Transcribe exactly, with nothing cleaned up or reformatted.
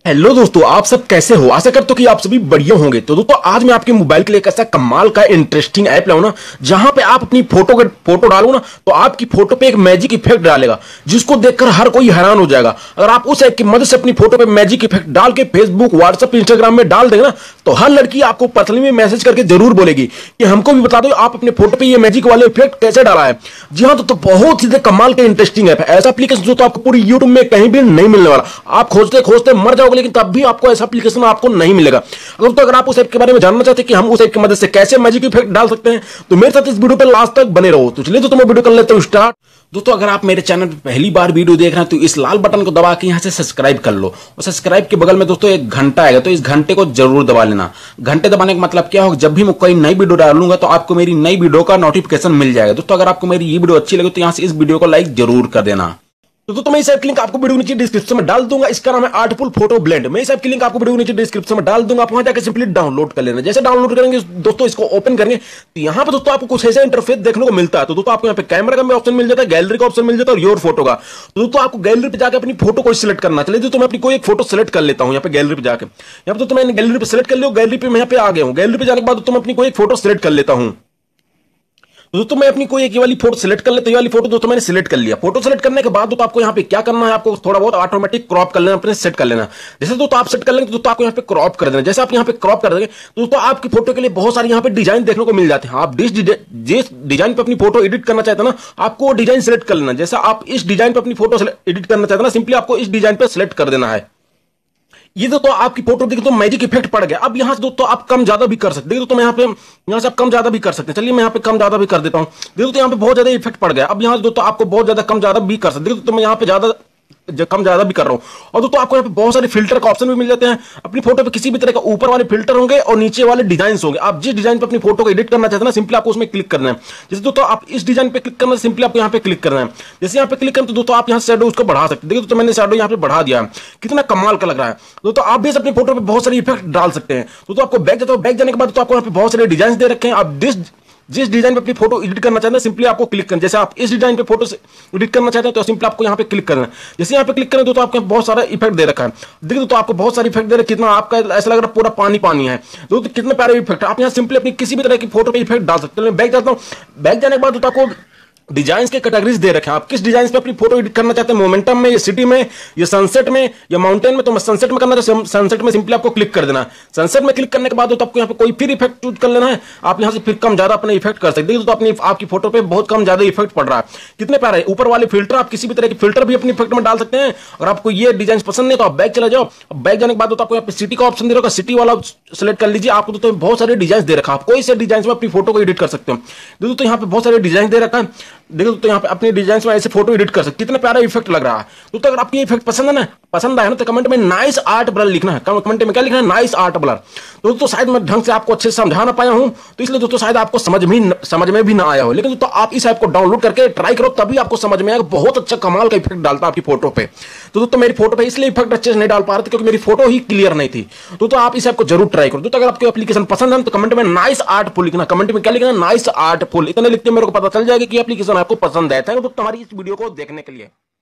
Hello दोस्तों, आप सब कैसे हो। आशा करता हूं कि आप सभी बढ़िया होंगे। तो दोस्तों आज मैं आपके मोबाइल के लिए एक ऐसा कमाल का इंटरेस्टिंग ऐप लाऊं ना, जहां पे आप अपनी फोटो के फोटो डालो ना तो आपकी फोटो पे एक मैजिक इफेक्ट डालेगा, जिसको देखकर हर कोई हैरान हो जाएगा। अगर आप उस ऐप की मदद से अपनी फोटो पे मैजिक इफेक्ट डाल के फेसबुक, व्हाट्सएप, इंस्टाग्राम में डाल देंगे ना, तो हर लड़की आपको पर्सनली में मैसेज करके जरूर बोलेगी कि हमको भी बता दो आप अपने फोटो पे ये मैजिक वाले इफेक्ट कैसे डाला है। जी हाँ, तो, तो बहुत ही कमाल का इंटरेस्टिंग ऐप है। ऐसा एप्लीकेशन जो तो आपको पूरी यूट्यूब में कहीं भी नहीं मिलने वाला। आप खोजते खोजते मर जाओगे, लेकिन तब भी आपको ऐसा एप्लीकेशन आपको नहीं मिलेगा। अगर तो अगर आप उस ऐप के बारे में जानना चाहते हैं कि हम उस ऐप की मदद से कैसे मैजिक इफेक्ट डाल सकते हैं, तो मेरे साथ इस वीडियो पे लास्ट तक बने रहो। तो चलिए तो मैं वीडियो कर लेता हूं स्टार्ट। दोस्तों अगर आप मेरे चैनल पे पहली बार वीडियो देख रहे हैं तो इस लाल बटन को दबा के यहां से सब्सक्राइब कर लो, और सब्सक्राइब के बगल में दोस्तों एक घंटा आएगा, तो इस घंटे को जरूर दबा लेना। घंटे दबाने का मतलब क्या होगा, जब भी मैं कोई नई वीडियो डालूंगा तो आपको मेरी नई वीडियो का नोटिफिकेशन मिल जाएगा। दोस्तों अगर आपको मेरी ये वीडियो अच्छी लगे तो यहां से इस वीडियो को लाइक जरूर कर देना। तो दोस्तों मैं इस ऐप की लिंक आपको वीडियो नीचे डिस्क्रिप्शन में डाल दूंगा। इसका नाम है आर्टफुल फोटो ब्लेंड। मैं इस ऐप की लिंक आपको वीडियो नीचे डिस्क्रिप्शन में डाल दूंगा, आप वहां जाकर सिंपली डाउनलोड कर लेना। जैसे डाउनलोड करेंगे दोस्तों, इसको ओपन करेंगे तो यहाँ पे दोस्तों आपको कुछ ऐसा इंटरफेस देखने को मिलता है। तो दोस्तों आपको यहाँ पे कैमरा का भी ऑप्शन मिल जाता है, गैलरी का ऑप्शन मिल जाता है और योर फोटो का। तो दोस्तों आपको गैलरी पे जाकर अपनी फोटो को सिलेक्ट करना। चलिए दोस्तों मैं अपनी कोई एक फोटो सिलेक्ट कर लेता हूँ यहाँ पे गैलरी पे जाकर। यहाँ पे दोस्तों मैंने गैलरी पे सिलेक्ट कर लिया, गैलरी पे मैं यहाँ पे आ गया हूँ। गैलरी पे जाने के बाद दोस्तों मैं अपनी कोई एक फोटो सिलेक्ट कर लेता हूँ। दोस्तों मैं अपनी कोई एक ये वाली फोटो सिलेक्ट कर लेता हूं। ये वाली फोटो दोस्तों मैंने सिलेक्ट कर लिया। फोटो सिलेक्ट करने के बाद दोस्तों आपको यहाँ पे क्या करना है, आपको थोड़ा बहुत ऑटोमेटिक क्रॉप कर लेना, अपने सेट कर लेना। जैसे दोस्तों आप सेट कर लेंगे तो दोस्तों आपको यहाँ पे क्रॉप कर देना। जैसे आप यहाँ पे क्रॉप कर देंगे तो दोस्तों आपकी फोटो के लिए बहुत सारी यहाँ पे डिजाइन देखने को मिल जाते हैं। आप जिस जिस डिजाइन पे अपनी फोटो एडिट करना चाहते हैं ना, आपको वो डिजाइन सिलेक्ट कर लेना। जैसा आप इस डिजाइन पे अपनी फोटो एडिट करना चाहते हैं ना, सिंपली आपको इस डिजाइन पे सिलेक्ट कर देना है। ये दोस्तों आपकी फोटो देखिए तो मैजिक इफेक्ट पड़ गया। अब यहां से दोस्तों आप कम ज्यादा भी कर सकते हैं। दोस्तों मैं यहाँ पे यहां से आप कम ज्यादा भी कर सकते हैं। चलिए मैं यहाँ पे कम ज्यादा भी कर देता हूं। देखो तो यहाँ पे बहुत ज्यादा इफेक्ट पड़ गया। अब यहां से दोस्तों आपको बहुत ज्यादा कम ज्यादा भी कर सकते हैं। तो मैं यहाँ पे ज्यादा कम ज्यादा भी कर रहा हूं। और दोस्तों आपको यहाँ पे बहुत सारे फिल्टर का ऑप्शन भी मिल जाते हैं। अपनी फोटो पे किसी भी तरह का ऊपर वाले फिल्टर होंगे और नीचे वाले डिजाइन होंगे। आप जिस डिजाइन पे अपनी फोटो को एडिट करना चाहते हैं ना, सिंपली आपको उसमें क्लिक करना है। जैसे दोस्तों आप इस डिजाइन पे क्लिक करना है, सिंपली आपको यहाँ पे क्लिक करना है। जैसे यहाँ पे क्लिक करें तो दोस्तों आप यहाँ शैडो उसको बढ़ा सकते हैं। देखिए दोस्तों मैंने शैडो यहाँ पे बढ़ा दिया है, कितना कमाल का लग रहा है। दोस्तों आप भी अपनी फोटो पे बहुत सारे इफेक्ट डाल सकते हैं। दोस्तों आपको बैक जाता है, बैक जाने के बाद तो आपको यहाँ पे बहुत सारे डिजाइन दे रखे हैं। आप जिस जिस डिजाइन पे अपनी फोटो एडिट करना चाहते हैं सिंपली आपको क्लिक करना। जैसे आप इस डिजाइन पे फोटो एडिट करना चाहते हैं तो सिंपली आपको यहाँ पे क्लिक करना है। जैसे यहाँ पे क्लिक करें तो आपको बहुत सारा इफेक्ट दे रखा है। देखिए तो आपको बहुत सारे इफेक्ट दे रखे, कितना आपका ऐसा लग रहा है पूरा पानी पानी है। दोस्तों कितने प्यारे इफेक्ट, आप यहाँ सिंपली अपनी किसी भी तरह की फोटो पे इफेक्ट डाल सकते हैं। मैं बैक जाता हूँ, बैक जाने के बाद तो आपको डिजाइन के कैटेगरीज दे रखे हैं। आप किस डिजाइन पे अपनी फोटो एडिट करना चाहते हैं, मोमेंटम में, या सिटी में, या सनसेट में, या माउंटेन में। तो मैं सनसेट में करना है, सनसेट में सिंपली आपको क्लिक कर देना है। सनसेट में क्लिक करने के बाद तो आपको यहाँ पे कोई फिर इफेक्ट चूज कर लेना है। आप यहाँ से फिर कम ज्यादा अपने इफेक्ट कर सकते हैं। तो अपनी आपकी फोटो पे बहुत कम ज्यादा इफेक्ट पड़ रहा है, कितने प्यारे ऊपर वाले फिल्टर। आप किसी भी तरह के फिल्टर भी अपने इफेक्ट में डाल सकते हैं। और आपको ये डिजाइन पसंद नहीं तो आप बैक चला जाओ। बैक जाने के बाद तो आपको यहाँ पे सिटी का ऑप्शन दे रखा, सिटी वाला सेलेक्ट कर लीजिए। आपको तो बहुत सारे डिजाइन दे रखा, आप कोई से डिजाइन में अपनी फोटो को एडिट कर सकते हो। दोस्तों यहाँ पे बहुत सारे डिजाइन दे रखा है। देखो तो यहाँ पे अपने डिजाइन में ऐसे फोटो एडिट कर सकते, कितना प्यारा इफेक्ट लग रहा है। तो, तो अगर आपको ये इफेक्ट पसंद है ना, पसंद आया ना, तो कमेंट में नाइस आर्ट ब्लर लिखना है। कमेंट में क्या लिखना है, नाइस आर्ट ब्लर। तो दोस्तों शायद मैं ढंग से आपको अच्छे से समझा ना पाया हूं, तो इसलिए दोस्तों शायद आपको समझ में समझ में भी ना आया हो। लेकिन दोस्तों आप इस ऐप को डाउनलोड करके ट्राई करो, तभी आपको समझ में आएगा। बहुत अच्छा कमाल का इफेक्ट डालता है आपकी फोटो पे। तो दोस्तों मेरी फोटो पे इसलिए इफेक्ट अच्छे से नहीं डाल पा रहे थे क्योंकि मेरी फोटो ही क्लियर नहीं थी। तो, तो आप इस ऐप को जरूर ट्राई करो। दोस्तों अगर आपको एप्लीकेशन पसंद है तो कमेंट में नाइस आर्टफुल लिखना। कमेंट में क्या लिखना, नाइस आर्टफुल। इतने लिखते मेरे को पता चल जाएगा कि एप्लीकेशन आपको पसंद है। तो तुम्हारी इस वीडियो को देखने के लिए